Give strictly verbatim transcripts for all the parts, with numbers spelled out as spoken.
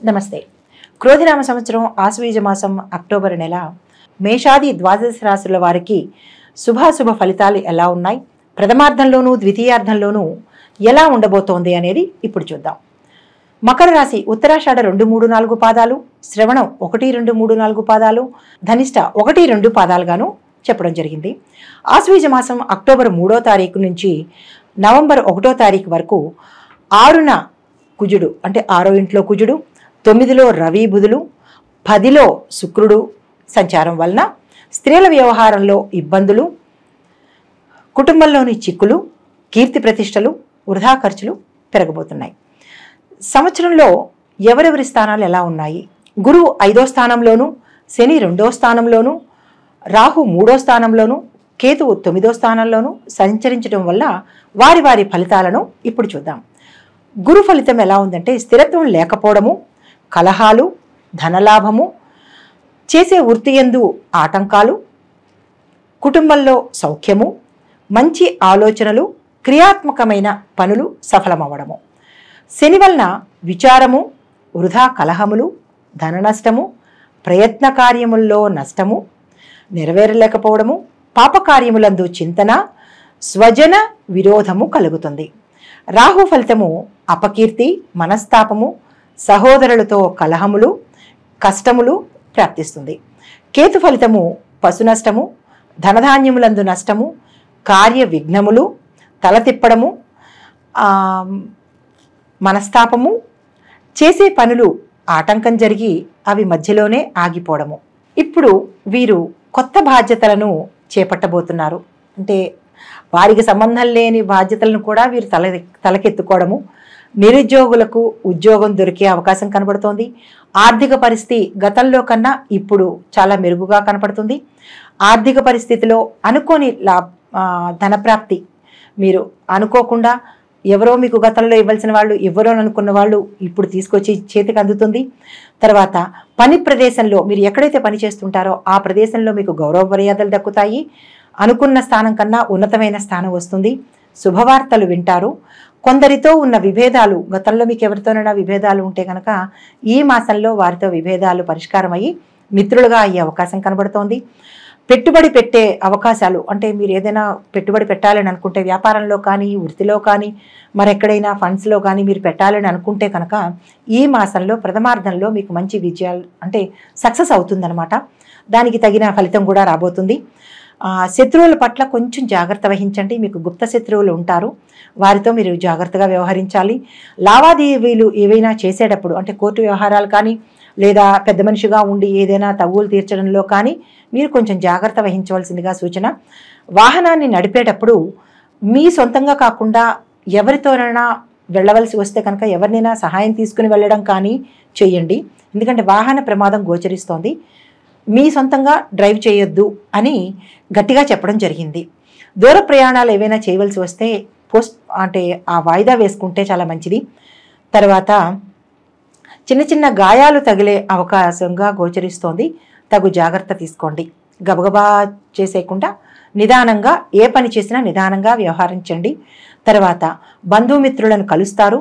నమస్తే. క్రోధినామ సంవత్సరం ఆశ్వయుజ మాసం అక్టోబర్ నెల మేషాది ద్వాదశ రాశుల వారికి శుభాశుభ ఫలితాలు ఎలా ఉన్నాయి, ప్రథమార్థంలోనూ ద్వితీయార్థంలోనూ ఎలా ఉండబోతోంది అనేది ఇప్పుడు చూద్దాం. మకర రాశి ఉత్తరాషాఢ రెండు మూడు నాలుగు పాదాలు, శ్రవణం ఒకటి రెండు మూడు నాలుగు పాదాలు, ధనిష్ట ఒకటి రెండు పాదాలుగాను చెప్పడం జరిగింది. ఆశ్వయుజ మాసం అక్టోబర్ మూడో తారీఖు నుంచి నవంబర్ ఒకటో తారీఖు వరకు ఆరున కుజుడు అంటే ఆరో ఇంట్లో కుజుడు, తొమ్మిదిలో రవి బుధులు, పదిలో శుక్రుడు సంచారం వలన స్త్రీల వ్యవహారంలో ఇబ్బందులు, కుటుంబంలోని చిక్కులు, కీర్తి ప్రతిష్టలు, వృధా ఖర్చులు పెరగబోతున్నాయి. సంవత్సరంలో ఎవరెవరి స్థానాలు ఎలా ఉన్నాయి? గురువు ఐదో స్థానంలోను, శని రెండో స్థానంలోను, రాహు మూడో స్థానంలోను, కేతువు తొమ్మిదో స్థానంలోను సంచరించడం వల్ల వారి వారి ఫలితాలను ఇప్పుడు చూద్దాం. గురు ఫలితం ఎలా ఉందంటే స్థిరత్వం లేకపోవడము, కలహాలు, ధనలాభము, చేసే వృత్తి యందు ఆటంకాలు, కుటుంబంలో సౌఖ్యము, మంచి ఆలోచనలు, క్రియాత్మకమైన పనులు సఫలమవ్వడము. శని వలన విచారము, వృధా కలహములు, ధన నష్టము, ప్రయత్న కార్యముల్లో నష్టము, నెరవేరలేకపోవడము, పాపకార్యములందు చింతన, స్వజన విరోధము కలుగుతుంది. రాహు ఫలితము అపకీర్తి, మనస్తాపము, సహోదరులతో కలహములు, కష్టములు ప్రాప్తిస్తుంది. కేతు ఫలితము పశు నష్టము, ధనధాన్యములందు నష్టము, కార్య విఘ్నములు, తల తిప్పడము, మనస్తాపము, చేసే పనులు ఆటంకం జరిగి అవి మధ్యలోనే ఆగిపోవడము. ఇప్పుడు వీరు కొత్త బాధ్యతలను చేపట్టబోతున్నారు. అంటే వారికి సంబంధం లేని బాధ్యతలను కూడా వీరు తల తలకెత్తుకోవడము, నిరుద్యోగులకు ఉద్యోగం దొరికే అవకాశం కనబడుతోంది. ఆర్థిక పరిస్థితి గతంలో కన్నా ఇప్పుడు చాలా మెరుగుగా కనపడుతుంది. ఆర్థిక పరిస్థితిలో అనుకోని లా ధనప్రాప్తి, మీరు అనుకోకుండా ఎవరో మీకు గతంలో ఇవ్వాల్సిన వాళ్ళు ఎవరో అనుకున్న వాళ్ళు ఇప్పుడు తీసుకొచ్చి చేతికి అందుతుంది. తర్వాత పని ప్రదేశంలో మీరు ఎక్కడైతే పని చేస్తుంటారో ఆ ప్రదేశంలో మీకు గౌరవ మర్యాదలు దక్కుతాయి. అనుకున్న స్థానం కన్నా ఉన్నతమైన స్థానం వస్తుంది. శుభవార్తలు వింటారు. కొందరితో ఉన్న విభేదాలు, గతంలో మీకు ఎవరితోనైనా విభేదాలు ఉంటే కనుక ఈ మాసంలో వారితో విభేదాలు పరిష్కారం అయ్యి మిత్రులుగా అయ్యే అవకాశం కనబడుతోంది. పెట్టుబడి పెట్టే అవకాశాలు, అంటే మీరు ఏదైనా పెట్టుబడి పెట్టాలని అనుకుంటే వ్యాపారంలో కానీ, వృత్తిలో కానీ, మరెక్కడైనా ఫండ్స్లో కానీ మీరు పెట్టాలని అనుకుంటే కనుక ఈ మాసంలో ప్రథమార్థంలో మీకు మంచి విజయాలు అంటే సక్సెస్ అవుతుందన్నమాట. దానికి తగిన ఫలితం కూడా రాబోతుంది. శత్రువుల పట్ల కొంచెం జాగ్రత్త వహించండి. మీకు గుప్త శత్రువులు ఉంటారు, వారితో మీరు జాగ్రత్తగా వ్యవహరించాలి. లావాదేవీలు ఏవైనా చేసేటప్పుడు అంటే కోర్టు వ్యవహారాలు కానీ లేదా పెద్ద మనిషిగా ఉండి ఏదైనా తగువులు తీర్చడంలో కానీ మీరు కొంచెం జాగ్రత్త వహించవలసిందిగా సూచన. వాహనాన్ని నడిపేటప్పుడు మీ సొంతంగా కాకుండా ఎవరితోనైనా వెళ్ళవలసి వస్తే కనుక ఎవరినైనా సహాయం తీసుకుని వెళ్ళడం కానీ చేయండి. ఎందుకంటే వాహన ప్రమాదం గోచరిస్తోంది. మీ సొంతంగా డ్రైవ్ చేయొద్దు అని గట్టిగా చెప్పడం జరిగింది. దూర ప్రయాణాలు ఏవైనా చేయవలసి వస్తే పోస్ట్ అంటే ఆ వాయిదా వేసుకుంటే చాలా మంచిది. తర్వాత చిన్న చిన్న గాయాలు తగిలే అవకాశంగా గోచరిస్తోంది. తగు జాగ్రత్త తీసుకోండి. గబగబా చేసేయకుండా నిదానంగా ఏ పని చేసినా నిదానంగా వ్యవహరించండి. తర్వాత బంధుమిత్రులను కలుస్తారు,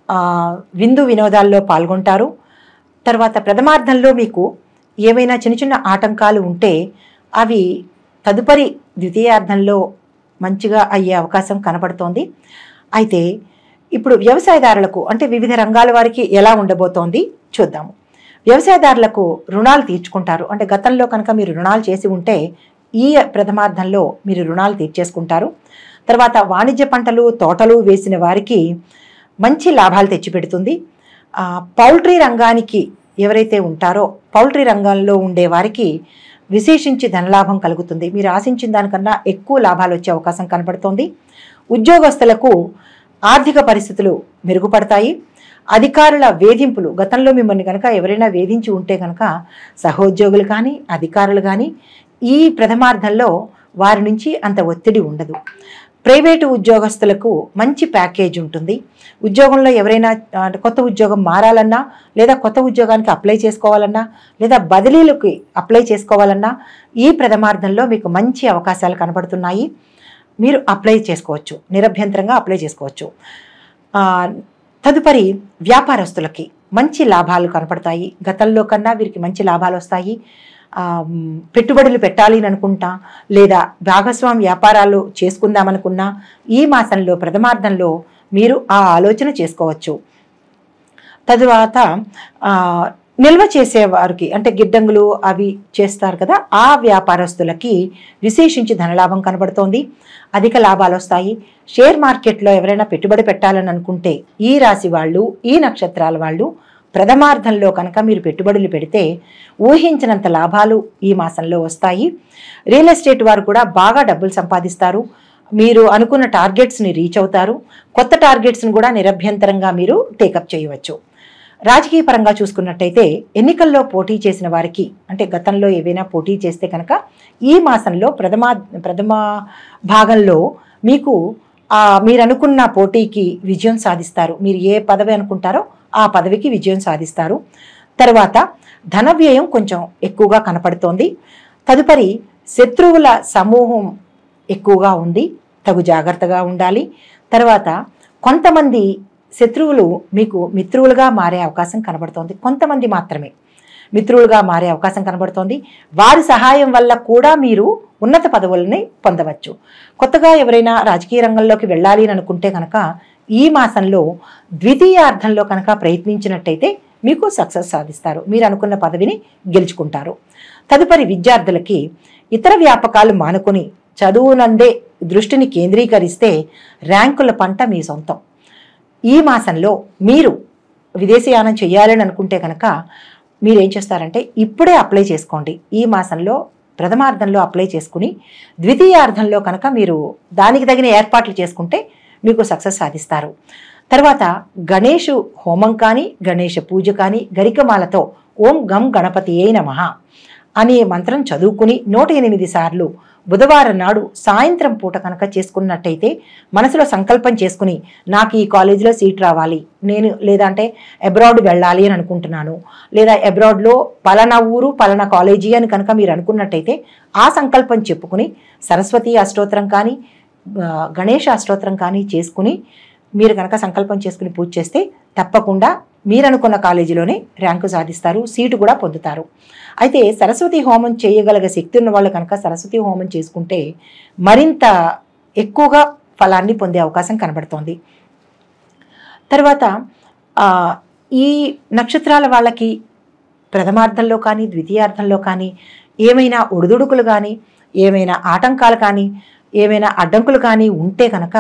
విందు వినోదాల్లో పాల్గొంటారు. తర్వాత ప్రథమార్థంలో మీకు ఏవైనా చిన్న చిన్న ఆటంకాలు ఉంటే అవి తదుపరి ద్వితీయార్థంలో మంచిగా అయ్యే అవకాశం కనబడుతోంది. అయితే ఇప్పుడు వ్యవసాయదారులకు అంటే వివిధ రంగాల వారికి ఎలా ఉండబోతోంది చూద్దాము. వ్యవసాయదారులకు రుణాలు తీర్చుకుంటారు. అంటే గతంలో కనుక మీరు రుణాలు చేసి ఉంటే ఈ ప్రథమార్థంలో మీరు రుణాలు తీర్చేసుకుంటారు. తర్వాత వాణిజ్య పంటలు, తోటలు వేసిన వారికి మంచి లాభాలు తెచ్చిపెడుతుంది. పౌల్ట్రీ రంగానికి ఎవరైతే ఉంటారో పౌల్ట్రీ రంగంలో ఉండే వారికి విశేషించి ధనలాభం కలుగుతుంది. మీరు ఆశించిన దానికన్నా ఎక్కువ లాభాలు వచ్చే అవకాశం కనపడుతోంది. ఉద్యోగస్తులకు ఆర్థిక పరిస్థితులు మెరుగుపడతాయి. అధికారుల వేధింపులు, గతంలో మిమ్మల్ని కనుక ఎవరైనా వేధించి ఉంటే కనుక సహోద్యోగులు కానీ అధికారులు కానీ ఈ ప్రథమార్థంలో వారి నుంచి అంత ఒత్తిడి ఉండదు. ప్రైవేటు ఉద్యోగస్తులకు మంచి ప్యాకేజ్ ఉంటుంది. ఉద్యోగంలో ఎవరైనా కొత్త ఉద్యోగం మారాలన్నా లేదా కొత్త ఉద్యోగానికి అప్లై చేసుకోవాలన్నా లేదా బదిలీలకు అప్లై చేసుకోవాలన్నా ఈ ప్రథమార్థంలో మీకు మంచి అవకాశాలు కనబడుతున్నాయి. మీరు అప్లై చేసుకోవచ్చు, నిరభ్యంతరంగా అప్లై చేసుకోవచ్చు. తదుపరి వ్యాపారస్తులకి మంచి లాభాలు కనపడతాయి. గతంలో కన్నా వీరికి మంచి లాభాలు వస్తాయి. పెట్టుబడులు పెట్టాలి అని అనుకుంటా, లేదా భాగస్వామి వ్యాపారాలు చేసుకుందామనుకున్నా ఈ మాసంలో ప్రథమార్థంలో మీరు ఆ ఆలోచన చేసుకోవచ్చు. తరువాత నిల్వ చేసేవారికి అంటే గిడ్డంగులు అవి చేస్తారు కదా, ఆ వ్యాపారస్తులకి విశేషించి ధనలాభం కనబడుతోంది. అధిక లాభాలు వస్తాయి. షేర్ మార్కెట్లో ఎవరైనా పెట్టుబడి పెట్టాలని అనుకుంటే ఈ రాశి వాళ్ళు, ఈ నక్షత్రాల వాళ్ళు ప్రథమార్థంలో కనుక మీరు పెట్టుబడులు పెడితే ఊహించినంత లాభాలు ఈ మాసంలో వస్తాయి. రియల్ ఎస్టేట్ వారు కూడా బాగా డబ్బులు సంపాదిస్తారు. మీరు అనుకున్న టార్గెట్స్ని రీచ్ అవుతారు. కొత్త టార్గెట్స్ని కూడా నిరభ్యంతరంగా మీరు టేకప్ చేయవచ్చు. రాజకీయ పరంగా చూసుకున్నట్టయితే ఎన్నికల్లో పోటీ చేసిన వారికి అంటే గతంలో ఏవైనా పోటీ చేస్తే కనుక ఈ మాసంలో ప్రథమ ప్రథమ భాగంలో మీకు మీరు అనుకున్న పోటీకి విజయం సాధిస్తారు. మీరు ఏ పదవి అనుకుంటారో ఆ పదవికి విజయం సాధిస్తారు. తర్వాత ధన వ్యయం కొంచెం ఎక్కువగా కనపడుతోంది. తదుపరి శత్రువుల సమూహం ఎక్కువగా ఉంది, తగు జాగ్రత్తగా ఉండాలి. తర్వాత కొంతమంది శత్రువులు మీకు మిత్రులుగా మారే అవకాశం కనబడుతోంది. కొంతమంది మాత్రమే మిత్రులుగా మారే అవకాశం కనబడుతోంది. వారి సహాయం వల్ల కూడా మీరు ఉన్నత పదవులని పొందవచ్చు. కొత్తగా ఎవరైనా రాజకీయ రంగంలోకి వెళ్ళాలి అని అనుకుంటే కనుక ఈ మాసంలో ద్వితీయార్థంలో కనుక ప్రయత్నించినట్టయితే మీకు సక్సెస్ సాధిస్తారు. మీరు అనుకున్న పదవిని గెలుచుకుంటారు. తదుపరి విద్యార్థులకి ఇతర వ్యాపకాలు మానుకొని చదువునందే దృష్టిని కేంద్రీకరిస్తే ర్యాంకుల పంట మీ సొంతం. ఈ మాసంలో మీరు విదేశీయానం చేయాలని అనుకుంటే కనుక మీరు ఏం చేస్తారంటే ఇప్పుడే అప్లై చేసుకోండి. ఈ మాసంలో ప్రథమార్థంలో అప్లై చేసుకుని ద్వితీయార్థంలో కనుక మీరు దానికి తగిన ఏర్పాట్లు చేసుకుంటే మీకు సక్సెస్ సాధిస్తారు. తర్వాత గణేషు హోమం కానీ గణేష పూజ కానీ గరికమాలతో ఓం గం గణపతియే నమః అనే మంత్రం చదువుకుని నూట ఎనిమిది సార్లు బుధవారం నాడు సాయంత్రం పూట కనుక చేసుకున్నట్టయితే మనసులో సంకల్పం చేసుకుని నాకు ఈ కాలేజీలో సీట్ రావాలి, నేను లేదంటే అబ్రాడ్ వెళ్ళాలి అని అనుకుంటున్నాను, లేదా అబ్రాడ్లో పలానా ఊరు పలానా కాలేజీ అని కనుక మీరు అనుకున్నట్టయితే ఆ సంకల్పం చెప్పుకుని సరస్వతి అష్టోత్తరం కానీ గణేష అష్టోత్తరం కానీ చేసుకుని మీరు కనుక సంకల్పం చేసుకుని పూజ చేస్తే తప్పకుండా మీరు అనుకున్న కాలేజీలోనే ర్యాంకు సాధిస్తారు, సీటు కూడా పొందుతారు. అయితే సరస్వతి హోమం చేయగలిగే శక్తి ఉన్న వాళ్ళు కనుక సరస్వతి హోమం చేసుకుంటే మరింత ఎక్కువగా ఫలాన్ని పొందే అవకాశం కనబడుతోంది. తర్వాత ఈ నక్షత్రాల వాళ్ళకి ప్రథమార్థంలో కానీ ద్వితీయార్థంలో కానీ ఏమైనా ఒడిదుడుకులు కానీ ఏమైనా ఆటంకాలు కానీ ఏమైనా అడ్డంకులు కానీ ఉంటే కనుక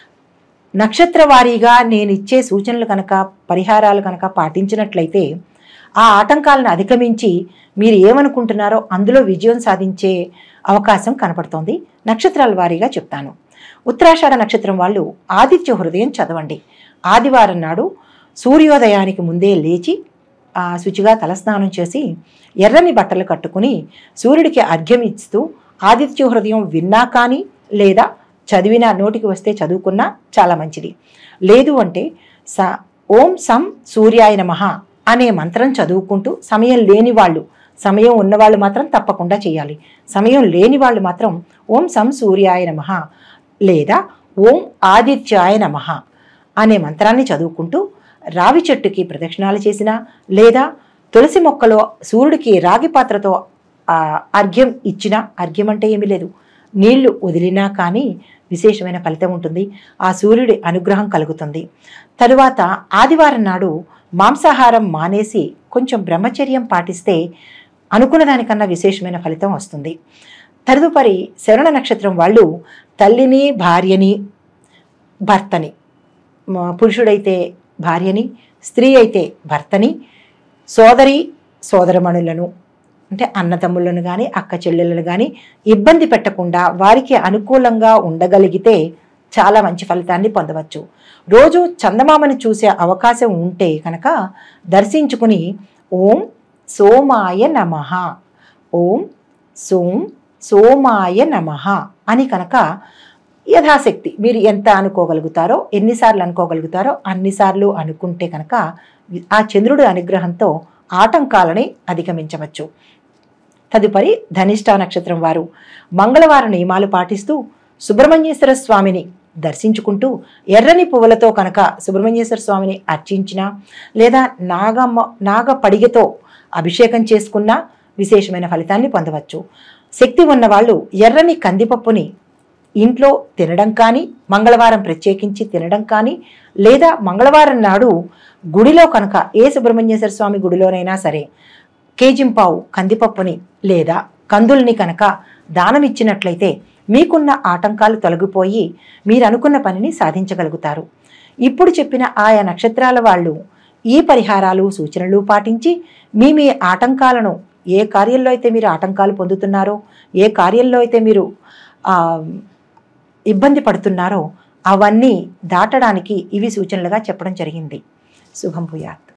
నక్షత్ర వారీగా నేను ఇచ్చే సూచనలు కనుక పరిహారాలు కనుక పాటించినట్లయితే ఆ ఆటంకాలను అధిగమించి మీరు ఏమనుకుంటున్నారో అందులో విజయం సాధించే అవకాశం కనపడుతోంది. నక్షత్రాల వారీగా చెప్తాను. ఉత్తరాషాఢ నక్షత్రం వాళ్ళు ఆదిత్య హృదయం చదవండి. ఆదివారం నాడు సూర్యోదయానికి ముందే లేచి శుచిగా తలస్నానం చేసి ఎర్రని బట్టలు కట్టుకుని సూర్యుడికి అర్ఘ్యం ఇస్తూ ఆదిత్య హృదయం విన్నా కానీ లేదా చదివినా నోటికి వస్తే చదువుకున్నా చాలా మంచిది. లేదు అంటే స ఓం సం సూర్యాయ నమః అనే మంత్రం చదువుకుంటూ సమయం లేని వాళ్ళు, సమయం ఉన్నవాళ్ళు మాత్రం తప్పకుండా చేయాలి. సమయం లేని వాళ్ళు మాత్రం ఓం సం సూర్యాయ నమః లేదా ఓం ఆదిత్యాయ నమః అనే మంత్రాన్ని చదువుకుంటూ రావి చెట్టుకి ప్రదక్షిణాలు చేసినా లేదా తులసి మొక్కలో సూర్యుడికి రాగి పాత్రతో అర్ఘ్యం ఇచ్చినా, అర్ఘ్యం అంటే ఏమీ లేదు, నీళ్లు వదిలినా కానీ విశేషమైన ఫలితం ఉంటుంది. ఆ సూర్యుడి అనుగ్రహం కలుగుతుంది. తరువాత ఆదివారం నాడు మాంసాహారం మానేసి కొంచెం బ్రహ్మచర్యం పాటిస్తే అనుకున్న దానికన్నా విశేషమైన ఫలితం వస్తుంది. తదుపరి శ్రవణ నక్షత్రం వాళ్ళు తల్లిని భార్యని భర్తని, పురుషుడైతే భార్యని స్త్రీ అయితే భర్తని సోదరి సోదరమణులను అంటే అన్నతమ్ములను కానీ అక్క చెల్లెలను కానీ ఇబ్బంది పెట్టకుండా వారికి అనుకూలంగా ఉండగలిగితే చాలా మంచి ఫలితాన్ని పొందవచ్చు. రోజు చందమామని చూసే అవకాశం ఉంటే కనుక దర్శించుకుని ఓం సోమాయ నమః, ఓం సోం సోమాయ నమః అని కనుక యథాశక్తి మీరు ఎంత అనుకోగలుగుతారో, ఎన్నిసార్లు అనుకోగలుగుతారో అన్నిసార్లు అనుకుంటే కనుక ఆ చంద్రుడి అనుగ్రహంతో ఆటంకాలని అధిగమించవచ్చు. తదుపరి ధనిష్ఠ నక్షత్రం వారు మంగళవారం నియమాలు పాటిస్తూ సుబ్రహ్మణ్యేశ్వర స్వామిని దర్శించుకుంటూ ఎర్రని పువ్వులతో కనుక సుబ్రహ్మణ్యేశ్వర స్వామిని అర్చించినా లేదా నాగమ్మ నాగ పడిగతో అభిషేకం చేసుకున్నా విశేషమైన ఫలితాన్ని పొందవచ్చు. శక్తి ఉన్నవాళ్ళు ఎర్రని కందిపప్పుని ఇంట్లో తినడం కానీ, మంగళవారం ప్రత్యేకించి తినడం కానీ, లేదా మంగళవారం నాడు గుడిలో కనుక ఏ సుబ్రహ్మణ్యేశ్వర స్వామి గుడిలోనైనా సరే కేజింపావు కందిపప్పుని లేదా కందుల్ని కనుక దానం ఇచ్చినట్లయితే మీకున్న ఆటంకాలు తొలగిపోయి మీరు అనుకున్న పనిని సాధించగలుగుతారు. ఇప్పుడు చెప్పిన ఆయా నక్షత్రాల వాళ్ళు ఈ పరిహారాలు సూచనలు పాటించి మీ మీ ఆటంకాలను, ఏ కార్యంలో అయితే మీరు ఆటంకాలు పొందుతున్నారో, ఏ కార్యంలో అయితే మీరు ఇబ్బంది పడుతున్నారో అవన్నీ దాటడానికి ఇవి సూచనలుగా చెప్పడం జరిగింది. శుభం భూయాత్.